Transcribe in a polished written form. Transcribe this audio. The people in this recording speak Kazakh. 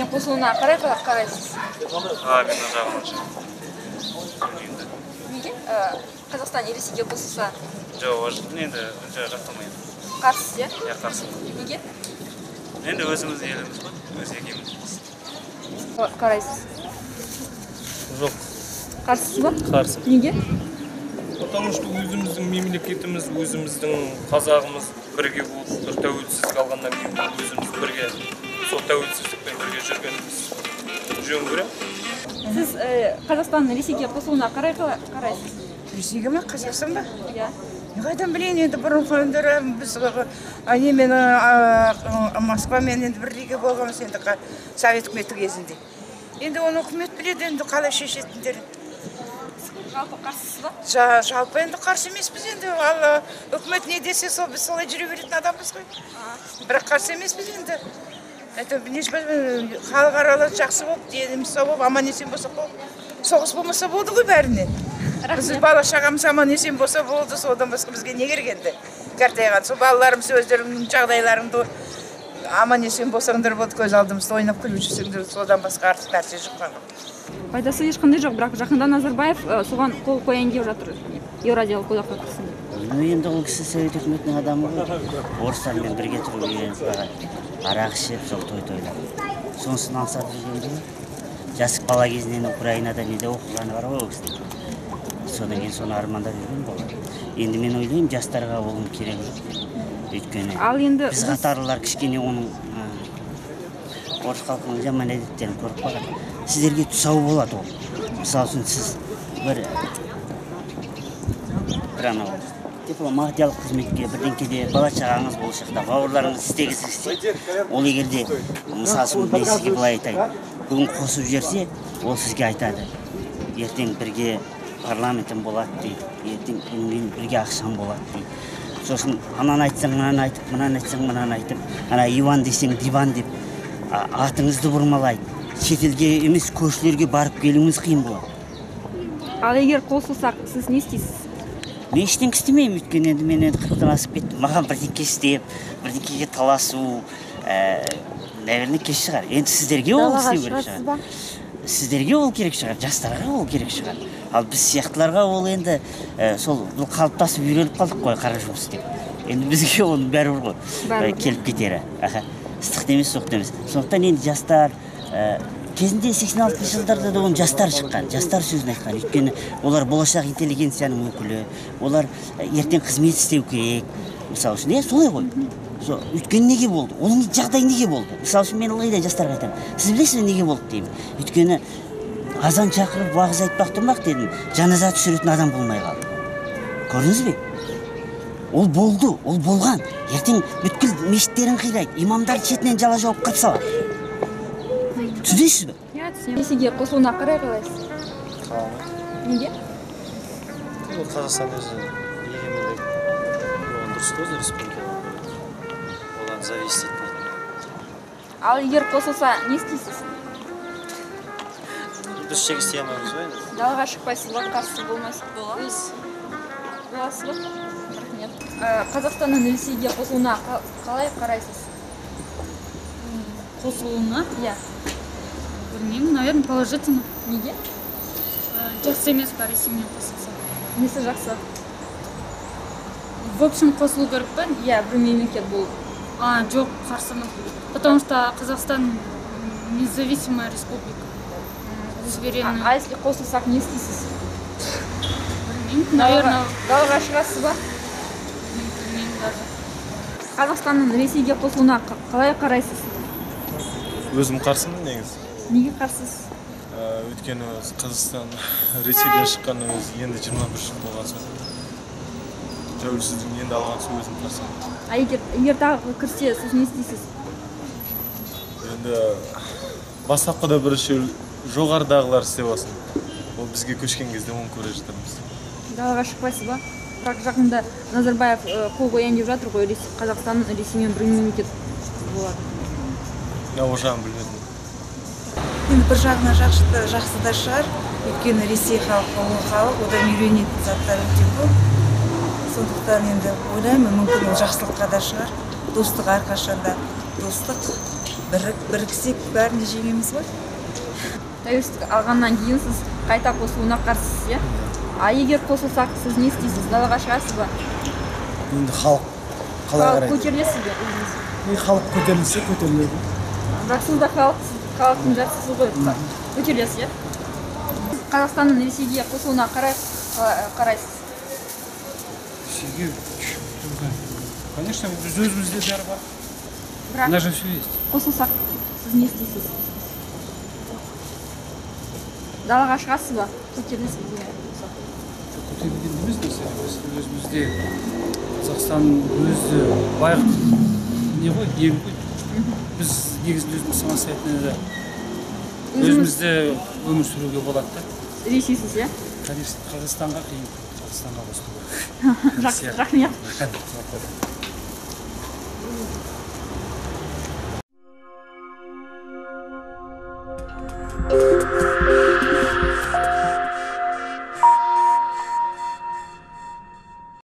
Ресейдің қосылуына қалай қарайсыз? Мен жағынан Неге? Қазақстан Ресейге қосылса? Жоқ, енді жақтырмаймын. Қарсыз, иә? Иә, қарсымын. Неге? Енді өзіміздің еліміз ғой, өз егеміз. Қарайсыз? Жоқ. Қарсыз ба? Қарсы. Неге? Потому что өзіміздің мемлекетіміз, өзіміздің қазағымыз бірге болып, бір тәуелсіздік алғаннан кейін өзіміз бірге, сол тәуелсіздікпен бірге жүргеніміз жөн көремін. Сіз Қазақстан Ресейге қосылуына қалай қарайсыз? Ресейге ма, Қазақстан ба? Иә. Қайдан білейін, енді бұрынғы өндірі біз мен Москвамен енді бірге болғанбыз енді Совет үкіметі кезінде. Енді оны үкімет біледі, енді қалай шешетіндер. Жалпы қарсыз ба? Жалпы енді қарсы емеспіз енді. Ал үкімет не десе, біз солай жүре беретін адамбыз ғой. Бірақ қарсы емеспіз енді. Халық аралары жақсы болып, деніміз сау болып, аман есен болса болды. Соғыс болмаса болды ғой бәріне. Біз бала шағамыз аман есен болса болды, содан басқа бізге не керек енді? Қартайған, сол балаларымыз өздерінің жағдайларыңды аман есен болсаңдар болды, көз алдымызда ойнап күліп жүрсеңдер, содан басқа артық нәрсе жоқ қана. Пайдасы ешқандай жоқ, бірақ жақында Назарбаев соған қол қояйын деп жатыр. Еуразиялық одаққа кірсін. Енді ол кісі Совет үкіметінің адамы ғой. Орыстармен бірге тұруға арақ ішіп, сол той-тойлап. Сонысын аңсап жүргенде, жас бала кезінен Украинада неде оқығаны бар ғой ол кісі. Содан кейін соны армандап жүрген болады. Енді мен ойлаймын, жастарға оның керек жоқ. Өйткені біз қатарлылар кішкене оның орыс халқының жаман әдеттерін көріп қалған. Сіздерге тұсау болады ол. Мысалы үшін сіз бір анау дипломатиялық қызметке бірдеңкеде бала шағаңыз болашақта бауырларыңыз істегісі істейді. Ол егерде мысалы үшін мен сізге былай айтайын, бүгін қосып жіберсе, ол сізге айтады. Ертең бірге парламентім болады дейді, ертең бірге ақшам болады дейді. Сосын ананы айтсаң, мынаны айтып, мынаны айтсаң, мынаны айтып, ана Иван десең диван деп атыңызды бұрмалайды. Шетелге емес, көршілерге барып келуіңіз қиын болады. Ал егер қосылсақ, сіз не істейсіз? Мен ештеңе істемеймін, өйткені енді мен қырықтан асып кеттім. Маған бірдеңке істеп, бірдеңкеге таласу, наверное, кеш шығар. Енді сіздерге ол істеу керек шығар. Сіздерге ол керек шығар, жастарға ол керек шығар. Ал біз сияқтыларға ол енді сол қалыптасып үйреніп қалдық қой, қара жұмыс істеп. Енді бізге оның бәрібір ғой келіп кетері. Ыстық емес, соқ емес. Сондықтан енді жастар кезінде 86 жылдарда да оның жастар шыққан, жастар сөзін айтқан. Өйткені олар болашақ интеллигенцияның өкілі, олар ертең қызмет істеу керек. Мысалы үшін, солай ғой. Өйткені неге болды? Оның жағдай неге болды? Мысалы үшін мен олайда жастарға айтамын. Сіз білесіз неге болды деймін. Өйткені азан шақырып, уағыз айтпақ тұрмақ дедім, жаназа түсіретін адам болмай қалды. Көрдіңіз бе? Ол болды, ол болған. Ертең бүткіл мешіттерін қирайды, имамдар шетінен жала жауып қап салады. Түсінесіз бе? Иә, түсінемін. Ресейге қосылуына қалай қарайсыз? Неге? Қазақстан өзі егемендік болған дұрыс қой, республика. Одан зависит етпейді. Ал егер қосылса, не істейсіз? Біз ештеңе істей алмаймыз ғой енді. Далаға шықпайсыз ба, қарсы болмайсыз? Боласыз ба? Рахмет. Қазақстанның Ресейге қосылуына қалай қарайсыз? Қосылуына? Иә. Білмеймін, наверное, положительно. Неге? Жақсы емес па Ресеймен қосылса. Несі жақсы? В общем, қосылу керек па? Иә, бір мемлекет болып. Жоқ, қарсымын. Потому что Қазақстан независимая республика. Суверенная. А если қосылсақ, не істейсіз? Білмеймін, наверное. Далаға шығасыз ба? Білмеймін даже. Қазақстанның Ресейге қосылуына қалай қарайсыз? Өзім қарсымын негізі. Неге қарсыз? Өйткені Қазақстан Ресейден шыққанның өзі енді 21 жыл болған соң. Тәуелсіздігін енді алған соң өзім қарсымын. Егер тағы кірсе, сіз не істейсіз? Енді бастапқыда бірінші жоғарыдағылар істеп алсын. Ол бізге көшкен кезде оны көре жатырмыз. Далаға шықпайсыз ба? Бірақ жақында Назарбаев қол қояйын деп жатыр ғой, Қазақстан Ресеймен бір мемлекет болады. Ол жағын білмедім. Енді бір жағына жақсы да шығар, өйткені Ресей халқы, ол халық, одан үйренетін заттар өте көп. Сондықтан енді ойлаймын, мүмкін ол жақсылыққа да шығар. Достық әрқашанда достық, біріксек бәрін жеңеміз ғой. Тәуелсіздік алғаннан кейін сіз қайта қосылуына қарсысыз, иә? А егер қосылсақ, сіз не істейсіз? Далаға шығасыз ба? Енді халық қалай Халық қарайды? көтерілесіз бе өзіңіз? Халық көтерілсе көтеріледі. Бірақ сіз де халықтың жартысыз ғой, көтерілесіз, иә? Қазақстанның Ресейге қосылуына қарайсыз? Ресейге? Конечно, өзімізде бәрі бар. Бірақ У нас же все есть. қосылсақ, сіз не істейсіз? Далаға шығасыз ба? Көтерілесіз бе? Көтерілген емес нәрсе. Өзімізде Қазақстан өзі байық не ғой, ел ғой. Біз негізінде өзіміз самостоятельно өзімізде өмір сүруге болады да. Ресейсіз, иә? Конечно, Қазақстанға қиын. Қазақстанға қосылу керек. Жақсы, рахмет.